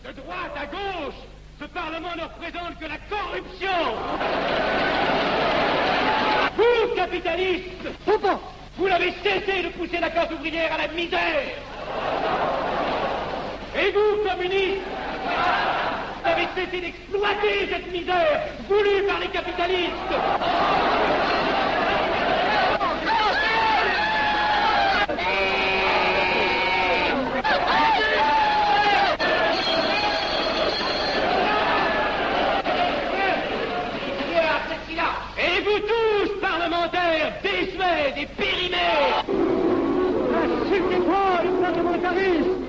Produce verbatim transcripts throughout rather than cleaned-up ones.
De droite à gauche, ce Parlement ne représente que la corruption. Vous, capitalistes, vous n'avez cessé de pousser la classe ouvrière à la misère. Et vous, communistes, vous avez cessé d'exploiter cette misère voulue par les capitalistes. Et vous tous, parlementaires, désuets et périmés, acceptez-moi le parlementarisme.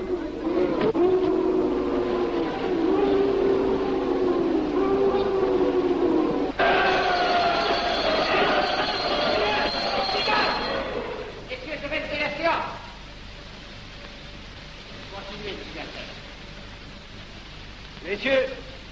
Messieurs, je vais lever la séance. Continuez, monsieur. Messieurs,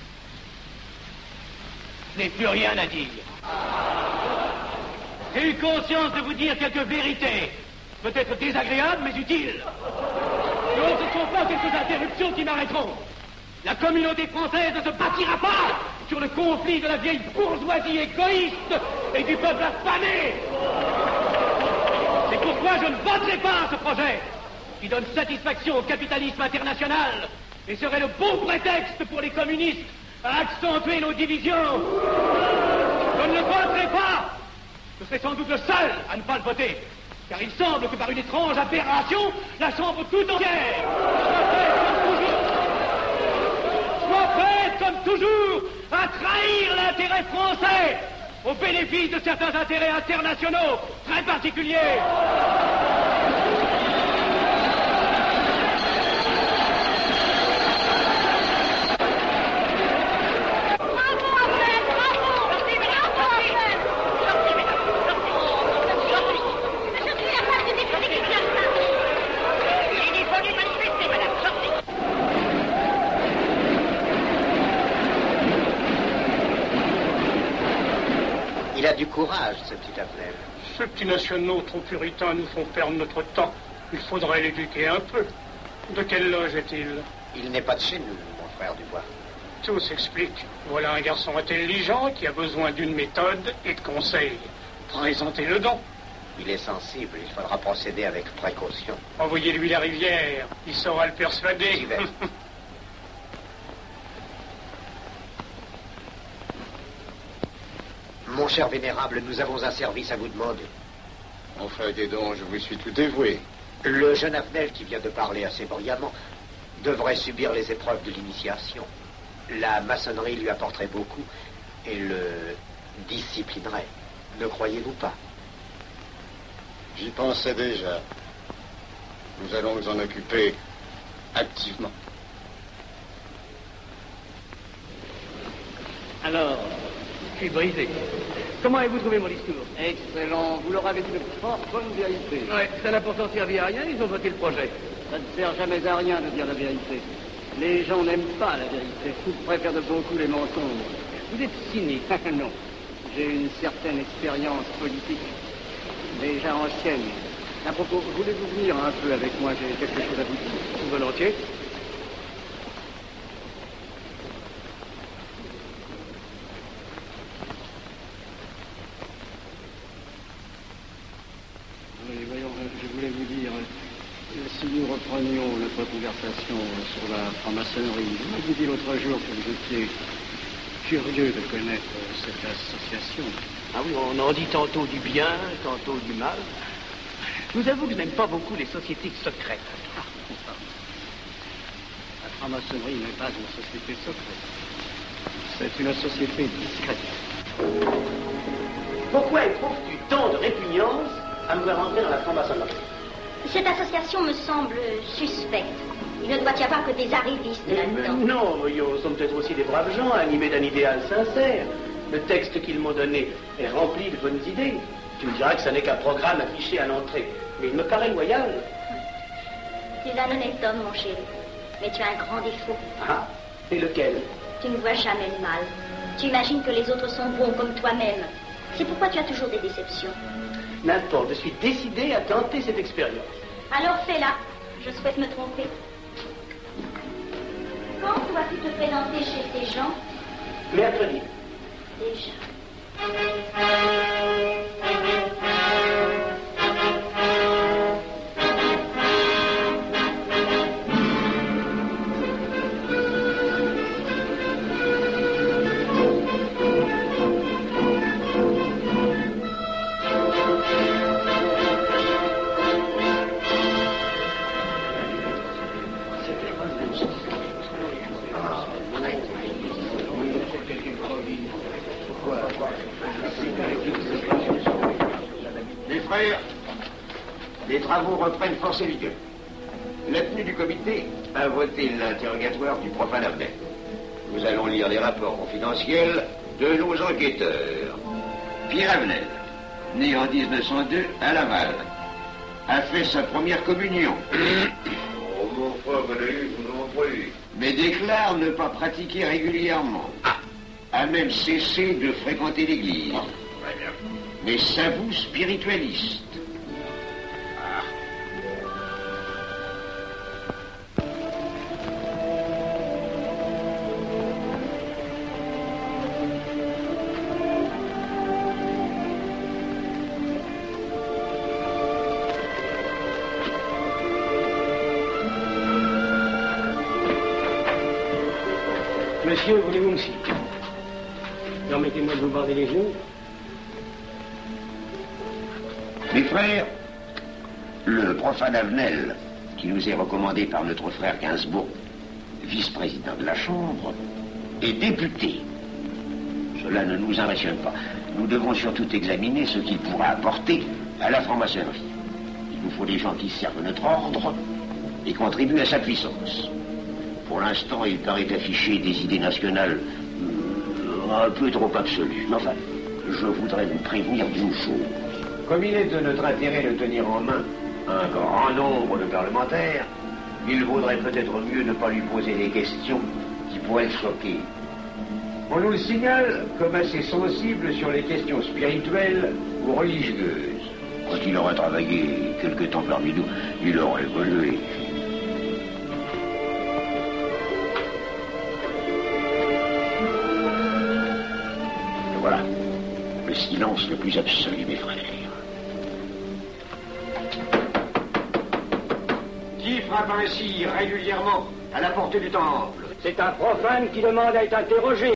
je n'ai plus rien à dire. J'ai eu conscience de vous dire quelques vérités, peut-être désagréables, mais utiles. Donc ce ne sont pas quelques interruptions qui m'arrêteront. La communauté française ne se bâtira pas sur le conflit de la vieille bourgeoisie égoïste et du peuple affamé. C'est pourquoi je ne voterai pas ce projet, qui donne satisfaction au capitalisme international et serait le bon prétexte pour les communistes à accentuer nos divisions. Je ne le voterai pas. Je serai sans doute le seul à ne pas le voter, car il semble que par une étrange aberration, la Chambre tout entière soit prête, comme toujours, à trahir l'intérêt français au bénéfice de certains intérêts internationaux très particuliers. Il a du courage, ce petit Affnel. Ces petits nationaux trop puritains nous font perdre notre temps. Il faudrait l'éduquer un peu. De quelle loge est-il? Il n'est pas de chez nous, mon frère Dubois. Tout s'explique. Voilà un garçon intelligent qui a besoin d'une méthode et de conseils. Présentez-le donc. Il est sensible, il faudra procéder avec précaution. Envoyez-lui la rivière, il saura le persuader. J'y vais. Mon cher vénérable, nous avons un service à vous demander. Enfin, dis donc, je vous suis tout dévoué. Le jeune Affnel qui vient de parler assez brillamment devrait subir les épreuves de l'initiation. La maçonnerie lui apporterait beaucoup et le disciplinerait. Ne croyez-vous pas? J'y pensais déjà. Nous allons nous en occuper activement. Alors, je suis brisé. Comment avez-vous trouvé mon discours? Excellent. Vous leur avez dit de fort bonne vérité. Oui, ça n'a pourtant servi à rien, ils ont voté le projet. Ça ne sert jamais à rien de dire la vérité. Les gens n'aiment pas la vérité. Ils préfèrent de beaucoup les mensonges. Vous êtes cynique. Non. J'ai une certaine expérience politique, déjà ancienne. À propos, voulez-vous venir un peu avec moi? J'ai quelque chose à vous dire. Volontiers. Oui, voyons, je voulais vous dire, si nous reprenions notre conversation sur la franc-maçonnerie, vous m'avez dit l'autre jour que vous étiez curieux de connaître cette association. Ah oui, on en dit tantôt du bien, tantôt du mal. Je vous avoue que je n'aime pas beaucoup les sociétés secrètes. Ah, la franc-maçonnerie n'est pas une société secrète. C'est une société discrète. Pourquoi éprouves-tu tant de répugnance à me voir entrer dans la franc-maçonnerie? Cette association me semble suspecte. Il ne doit y avoir que des arrivistes là-dedans. Non, voyons, nous sommes peut-être aussi des braves gens, animés d'un idéal sincère. Le texte qu'ils m'ont donné est rempli de bonnes idées. Tu me diras que ce n'est qu'un programme affiché à l'entrée. Mais il me paraît loyal. Tu es un honnête homme, mon chéri. Mais tu as un grand défaut. Ah, et lequel? Tu ne vois jamais le mal. Tu imagines que les autres sont bons comme toi-même. C'est pourquoi tu as toujours des déceptions. N'importe, je suis décidé à tenter cette expérience. Alors fais-la. Je souhaite me tromper. Bon. dois-tu te présenter chez ces gens? Mercredi. Déjà. Mes frères, les travaux reprennent force et vigueur. La tenue du comité a voté l'interrogatoire du profane Avnel. Nous allons lire les rapports confidentiels de nos enquêteurs. Pierre Avnel, né en mille neuf cent deux à Laval, a fait sa première communion. Oh, mon frère, vous l'avez eu, vous l'avez pas eu. Mais déclare ne pas pratiquer régulièrement. A même cessé de fréquenter l'église. Oh, très bien. Mais s'avoue spiritualiste. Ah. Monsieur, voulez-vous me citer? Permettez-moi de vous barder les yeux. Mes frères, le profane Avnel, qui nous est recommandé par notre frère Gainsbourg, vice-président de la Chambre, est député. Cela ne nous impressionne pas. Nous devons surtout examiner ce qu'il pourra apporter à la franc-maçonnerie. Il nous faut des gens qui servent notre ordre et contribuent à sa puissance. Pour l'instant, il paraît afficher des idées nationales euh, un peu trop absolues. Mais enfin, je voudrais vous prévenir d'une chose. Comme il est de notre intérêt de tenir en main un grand nombre de parlementaires, il vaudrait peut-être mieux ne pas lui poser des questions qui pourraient le choquer. On nous le signale comme assez sensible sur les questions spirituelles ou religieuses. Quand il aurait travaillé quelque temps parmi nous, il aurait évolué. Voilà, le silence le plus absolu, mes frères. Qui frappe ainsi régulièrement à la porte du temple? C'est un profane qui demande à être interrogé.